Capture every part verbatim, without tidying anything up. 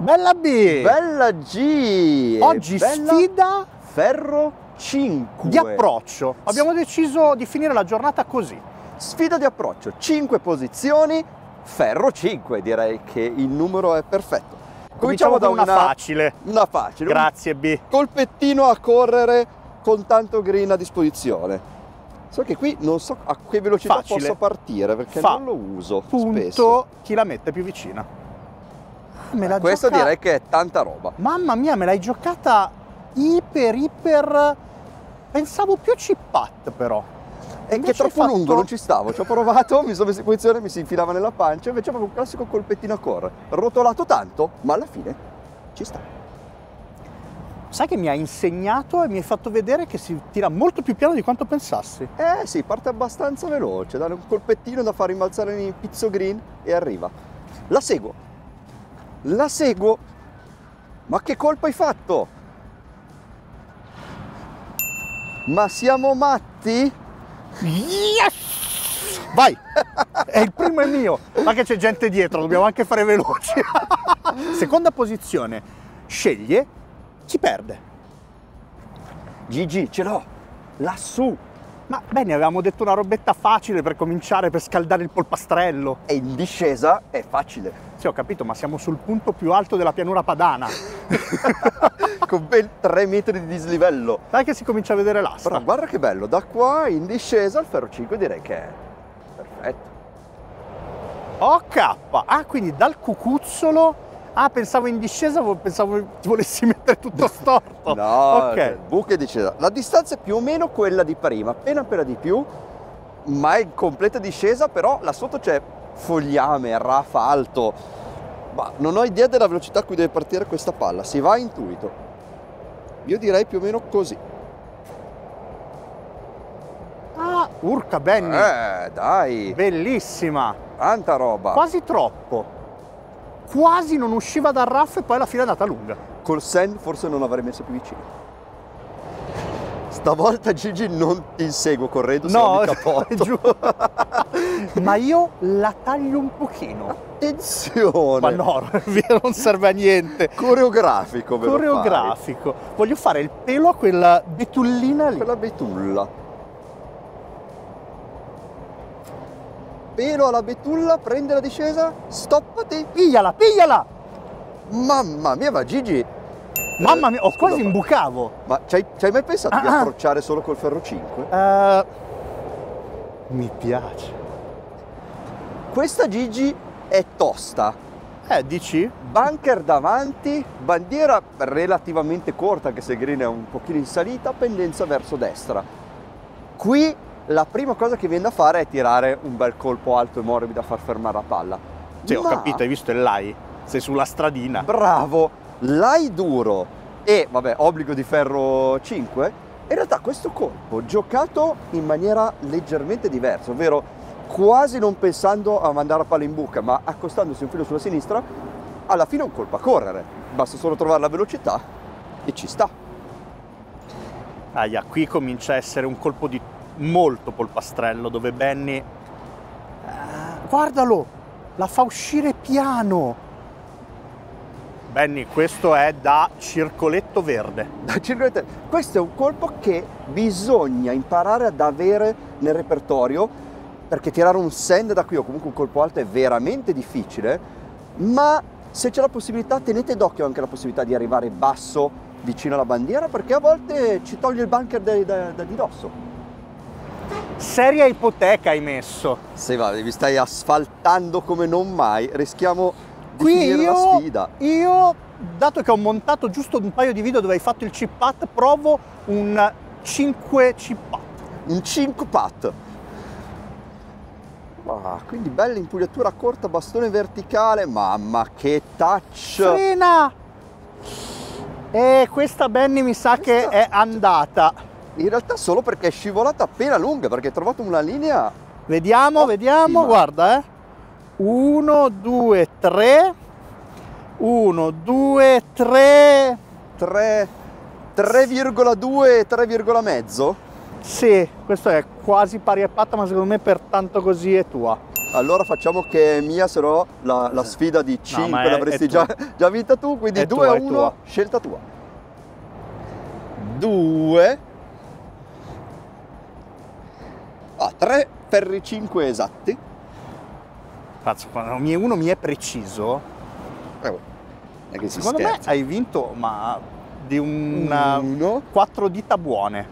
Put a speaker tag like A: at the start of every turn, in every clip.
A: Bella B!
B: Bella G!
A: Oggi
B: bella
A: sfida
B: ferro cinque.
A: di approccio. Abbiamo deciso di finire la giornata così.
B: Sfida di approccio, cinque posizioni, ferro cinque, direi che il numero è perfetto.
A: Cominciamo da una, una facile.
B: Una facile.
A: Grazie B.
B: Colpettino a correre con tanto green a disposizione. So che qui non so a che velocità
A: Facile.
B: posso partire perché
A: Fa
B: non lo uso
A: punto
B: spesso.
A: Chi la mette più vicina. Me la
B: Questa
A: gioca...
B: direi che è tanta roba.
A: Mamma mia, me l'hai giocata iper iper... Pensavo più chip-pat però.
B: È che è troppo
A: fatto...
B: lungo, non ci stavo. Ci ho provato, mi sono messo in posizione, mi si infilava nella pancia. Invece avevo un classico colpettino a correre. Rotolato tanto, ma alla fine ci sta.
A: Sai che mi ha insegnato e mi hai fatto vedere che si tira molto più piano di quanto pensassi.
B: Eh sì, parte abbastanza veloce, dare un colpettino da far rimbalzare in pizzo green e arriva. La seguo. La seguo. Ma che colpo hai fatto? Ma siamo matti?
A: Yes! Vai! È il primo è mio. Ma che c'è gente dietro, dobbiamo anche fare veloci. Seconda posizione. Sceglie chi perde.
B: Gigi, ce l'ho. Lassù.
A: Ma bene, avevamo detto una robetta facile per cominciare, per scaldare il polpastrello.
B: E in discesa è facile.
A: Sì, ho capito, ma siamo sul punto più alto della pianura padana.
B: Con ben tre metri di dislivello.
A: Dai che si comincia a vedere l'asta.
B: Però guarda che bello, da qua in discesa al ferro cinque direi che è perfetto.
A: O K. Ah, quindi dal cucuzzolo... Ah, pensavo in discesa, pensavo ti volessi mettere tutto storto.
B: No,
A: ok.
B: buca e discesa. La distanza è più o meno quella di prima, appena appena di più, ma è in completa discesa, però là sotto c'è fogliame, raffa, alto. Ma non ho idea della velocità a cui deve partire questa palla, si va a intuito. Io direi più o meno così.
A: Ah, urca Benny.
B: Eh, dai.
A: Bellissima.
B: Tanta roba.
A: Quasi troppo. Quasi non usciva dal raff e poi alla fine è andata lunga.
B: Col sand forse non l'avrei messo più vicino. Stavolta Gigi non ti inseguo correndo,
A: no,
B: se no mi
A: giù. Ma io la taglio un pochino.
B: Attenzione!
A: Ma no, non serve a niente.
B: Coreografico, ve lo
A: Coreografico. Fai. Voglio fare il pelo a quella betullina lì.
B: Quella betulla. Pelo alla betulla, prende la discesa, stoppati.
A: Pigliala, pigliala!
B: Mamma mia, ma Gigi...
A: Mamma mia, ho
B: Scusa,
A: quasi imbucavo.
B: Ma ci hai, ci hai mai pensato
A: ah,
B: di
A: ah.
B: approcciare solo col ferro cinque?
A: Uh, mi piace.
B: Questa Gigi è tosta.
A: Eh, dici?
B: Bunker davanti, bandiera relativamente corta, anche se il green è un pochino in salita, pendenza verso destra. Qui la prima cosa che viene da fare è tirare un bel colpo alto e morbido a far fermare la palla.
A: Sì,
B: Ma...
A: ho capito, hai visto il l'hai? Sei sulla stradina.
B: Bravo! L'hai duro e, vabbè, obbligo di ferro cinque. In realtà questo colpo giocato in maniera leggermente diversa, ovvero quasi non pensando a mandare la palla in buca, ma accostandosi un filo sulla sinistra, alla fine è un colpo a correre. Basta solo trovare la velocità e ci sta.
A: Aia, qui comincia a essere un colpo di molto polpastrello, dove Benny... Uh, guardalo! La fa uscire piano! Benny, questo è da circoletto verde.
B: Da circoletto. Questo è un colpo che bisogna imparare ad avere nel repertorio, perché tirare un sand da qui o comunque un colpo alto è veramente difficile, ma se c'è la possibilità tenete d'occhio anche la possibilità di arrivare basso vicino alla bandiera, perché a volte ci toglie il bunker da, da, da di dosso.
A: Seria ipoteca hai messo.
B: Se va, vi stai asfaltando come non mai, rischiamo di
A: qui
B: finire
A: io,
B: la sfida.
A: Io, dato che ho montato giusto un paio di video dove hai fatto il chip pat, provo un cinque chip pat.
B: Un cinque pat. Ah, quindi bella impugnatura corta, bastone verticale, mamma che touch!
A: Frena! E questa Benny mi sa questa... che è andata.
B: In realtà solo perché è scivolata appena lunga, perché hai trovato una linea...
A: Vediamo,
B: ottima.
A: vediamo, guarda eh. uno, due, tre. uno, due, tre.
B: tre virgola due, tre virgola cinque?
A: Sì, questo è quasi pari a patta, ma secondo me per tanto così è tua.
B: Allora facciamo che è mia, se no la, la sfida di cinque
A: è-
B: l'avresti
A: è
B: già,
A: tua.
B: già vinta tu, quindi
A: È
B: due
A: tua,
B: a
A: è
B: uno,
A: tua.
B: scelta tua. due. Ah, tre ferri cinque esatti.
A: Cazzo, quando mi- uno mi è preciso,
B: Eh, non è che si
A: secondo me
B: scherza.
A: hai vinto, ma di una
B: Uno.
A: quattro dita buone.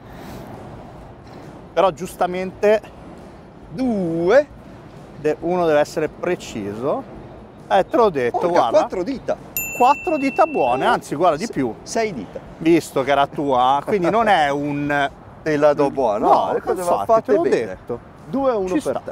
A: Però giustamente
B: Due.
A: de- uno deve essere preciso. Eh, te l'ho detto,
B: Porca,
A: guarda.
B: quattro dita.
A: Quattro dita buone, anzi, guarda di
B: Se-
A: più.
B: Sei dita.
A: Visto che era tua, quindi non è un...
B: Te la do buona.
A: No,
B: No, le cose
A: infatti,
B: vanno fatte
A: te l'ho
B: bene.
A: detto.
B: due a uno
A: Ci
B: per
A: sta.
B: te.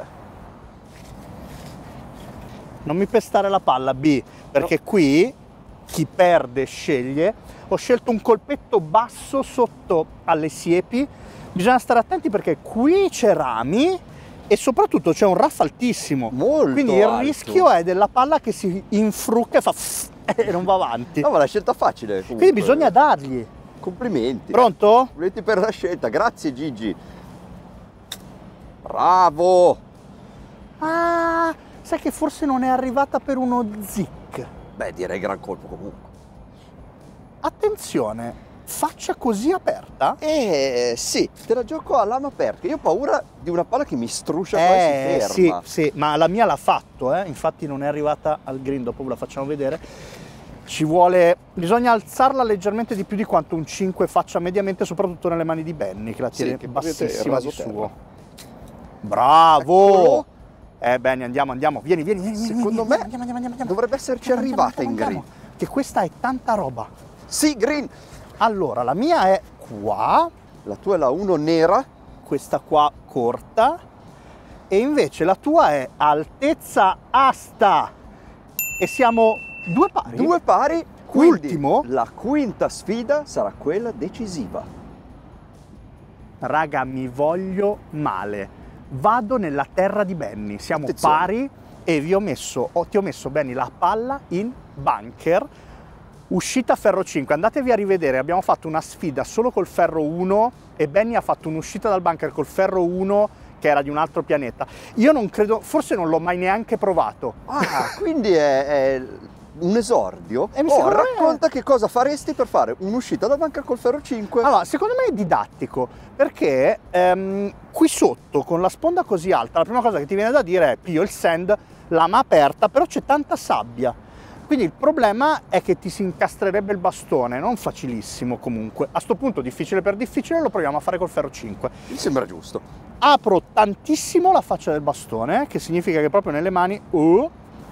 A: Non mi pestare la palla, B, perché qui chi perde sceglie. Ho scelto un colpetto basso sotto alle siepi. Bisogna stare attenti perché qui c'è rami e soprattutto c'è un raff altissimo.
B: Molto
A: Quindi il
B: alto.
A: rischio è della palla che si infrucca e fa fff e non va avanti.
B: No, ma la scelta facile. Comunque.
A: Quindi bisogna dargli.
B: Complimenti.
A: Pronto?
B: Complimenti per la scelta. Grazie Gigi. Bravo.
A: Ah, sai che forse non è arrivata per uno zic.
B: Beh, direi gran colpo comunque.
A: Attenzione, faccia così aperta.
B: Eh sì, te la gioco a lama aperta. Io ho paura di una palla che mi struscia qua
A: Eh,
B: e si
A: sì,
B: ferma.
A: sì, ma la mia l'ha fatto, eh? Infatti non è arrivata al green, dopo ve la facciamo vedere. Ci vuole, bisogna alzarla leggermente di più di quanto un cinque faccia mediamente, soprattutto nelle mani di Benny, che la
B: Sì,
A: tiene
B: che praticamente è
A: bassissima di
B: raso terra.
A: suo. Bravo!
B: Eccolo.
A: Eh Benny, andiamo, andiamo, vieni, vieni, vieni.
B: Secondo
A: vieni,
B: me
A: andiamo, andiamo, andiamo, andiamo.
B: dovrebbe esserci
A: Andiamo,
B: arrivata
A: andiamo,
B: in green.
A: andiamo, Che questa è tanta roba.
B: Sì, green.
A: Allora, la mia è qua,
B: La tua è la uno nera.
A: questa qua corta, e invece la tua è altezza asta. E siamo due pari.
B: Due pari. Quindi
A: Ultimo.
B: la quinta sfida sarà quella decisiva.
A: Raga, mi voglio male. Vado nella terra di Benny. Siamo
B: Attenzione.
A: pari e vi ho messo, ho- ti ho messo Benny la palla in bunker. Uscita ferro cinque. Andatevi a rivedere. Abbiamo fatto una sfida solo col ferro uno e Benny ha fatto un'uscita dal bunker col ferro uno che era di un altro pianeta. Io non credo, forse non l'ho mai neanche provato.
B: Ah, quindi è, è un esordio.
A: E mi
B: Oh,
A: secondo me-
B: racconta che cosa faresti per fare un'uscita da banca col ferro cinque.
A: Allora, secondo me è didattico, perché ehm, qui sotto, con la sponda così alta, la prima cosa che ti viene da dire è pio il sand, lama aperta, però c'è tanta sabbia. Quindi il problema è che ti si incastrerebbe il bastone, non facilissimo comunque. A sto punto, difficile per difficile, lo proviamo a fare col ferro cinque.
B: Mi sembra giusto.
A: Apro tantissimo la faccia del bastone, che significa che proprio nelle mani uh,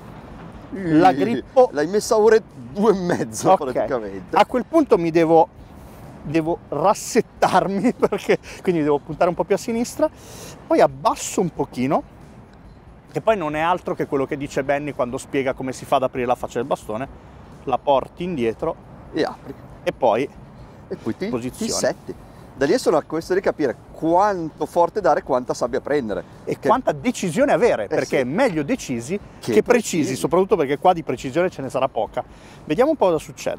A: la grippo.
B: L'hai messa a ore due e mezzo
A: Ok.
B: praticamente.
A: A quel punto mi devo, devo rassettarmi, perché quindi devo puntare un po' più a sinistra, poi abbasso un pochino, che poi non è altro che quello che dice Benny quando spiega come si fa ad aprire la faccia del bastone. La porti indietro
B: E apri.
A: e poi
B: E poi ti,
A: Posizione.
B: ti setti. Da lì è solo una questione di capire quanto forte dare e quanta sabbia prendere.
A: e
B: Che-
A: quanta decisione avere, perché
B: sì.
A: è meglio decisi che,
B: Che
A: precisi,
B: precisi.
A: soprattutto perché qua di precisione ce ne sarà poca. Vediamo un po' cosa succede.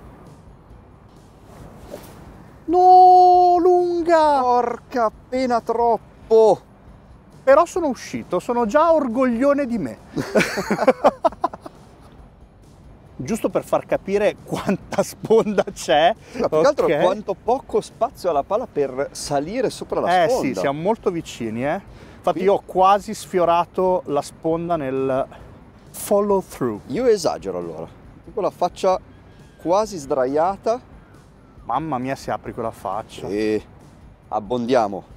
A: No, lunga!
B: Porca appena troppo.
A: Però sono uscito, sono già orgoglione di me. Giusto per far capire quanta sponda c'è.
B: Ma più che altro
A: ok?
B: quanto poco spazio ha la palla per salire sopra la
A: Eh
B: sponda.
A: sì, siamo molto vicini, eh. Infatti
B: Qui-
A: io ho quasi sfiorato la sponda nel follow through.
B: Io esagero allora. Tipo la faccia quasi sdraiata
A: Mamma mia, se apri quella faccia.
B: e abbondiamo.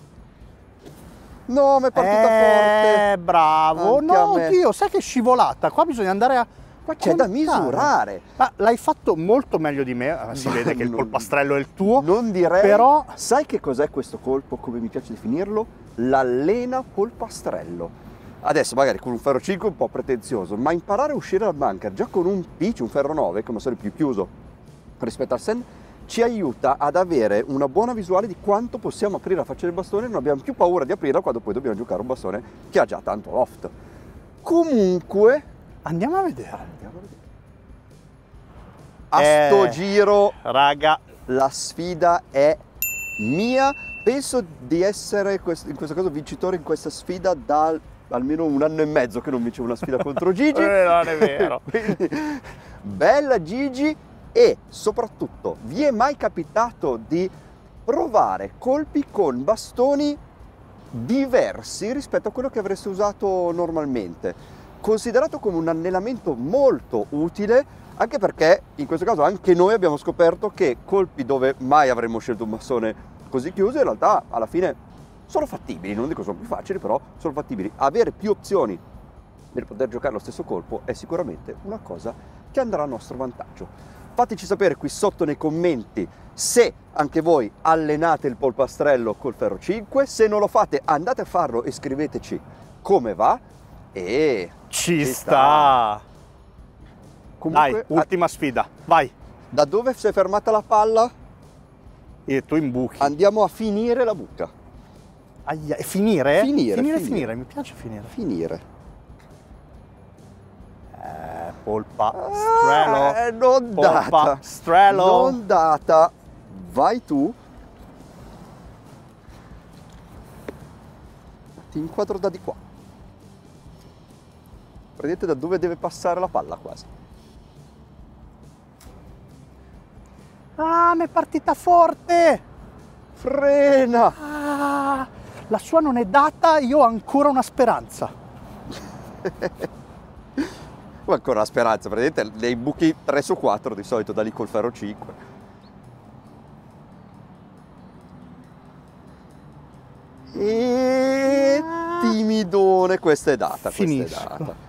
B: No, mi è partita
A: eh,
B: forte.
A: bravo.
B: Anche
A: No,
B: a me.
A: Dio, sai che scivolata. Qua bisogna andare a...
B: Qua c'è da
A: contare.
B: misurare.
A: Ma l'hai fatto molto meglio di me. Eh, Si vede che il
B: Non-
A: polpastrello è il tuo.
B: Non direi.
A: Però-
B: Sai che cos'è questo colpo, come mi piace definirlo? L'allena polpastrello. Adesso magari con un ferro cinque è un po' pretenzioso, ma imparare a uscire dal bunker già con un pitch, un ferro nove, che è un bastone più chiuso rispetto al sand, ci aiuta ad avere una buona visuale di quanto possiamo aprire la faccia del bastone e non abbiamo più paura di aprirla quando poi dobbiamo giocare un bastone che ha già tanto loft. Comunque,
A: Andiamo a vedere.
B: andiamo a vedere. A
A: Eh.
B: sto giro
A: Raga,
B: la sfida è mia. Penso di essere quest- in questo caso vincitore in questa sfida dal almeno un anno e mezzo che non vincevo una sfida contro Gigi.
A: Eh, non è vero.
B: Quindi, bella Gigi. E soprattutto, vi è mai capitato di provare colpi con bastoni diversi rispetto a quello che avreste usato normalmente? Considerato come un allenamento molto utile, anche perché in questo caso anche noi abbiamo scoperto che colpi dove mai avremmo scelto un bastone così chiuso in realtà alla fine sono fattibili, non dico sono più facili, però sono fattibili. Avere più opzioni per poter giocare lo stesso colpo è sicuramente una cosa che andrà a nostro vantaggio. Fateci sapere qui sotto nei commenti se anche voi allenate il polpastrello col ferro cinque, se non lo fate andate a farlo e scriveteci come va e
A: ci, ci sta. sta.
B: Comunque,
A: dai, ultima a... sfida, vai.
B: Da dove si è fermata la palla?
A: E tu imbuchi.
B: Andiamo a finire la buca.
A: Aia, e finire?
B: Finire,
A: finire,
B: finire.
A: finire, mi piace finire.
B: Finire.
A: Eh, polpa, strelo.
B: Eh, non
A: polpa,
B: data.
A: Strelo.
B: Non data. Vai tu. Ti inquadro da di qua. Vedete da dove deve passare la palla quasi.
A: Ah, mi è partita forte.
B: Frena.
A: Ah, la sua non è data, io ho ancora una speranza.
B: Ho ancora una speranza, vedete, nei buchi tre su quattro di solito da lì col ferro cinque. E timidone, questa è data,
A: Finisco.
B: questa è data.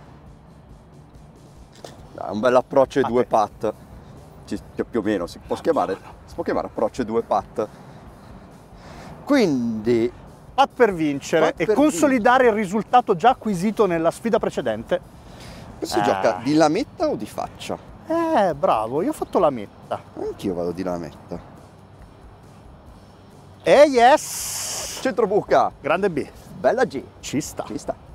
B: Dai, un bel approccio ai due pat. Ci, più o meno si può chiamare, si può chiamare approccio ai due pat. Quindi
A: pat per vincere
B: pat
A: e
B: per
A: consolidare vincere. Il risultato già acquisito nella sfida precedente.
B: Si
A: eh.
B: gioca di lametta o di faccia?
A: Eh, bravo, io ho fatto la metta.
B: Anch'io vado di lametta.
A: E yes!
B: Centro buca.
A: Grande B.
B: Bella G.
A: Ci sta.
B: Ci sta.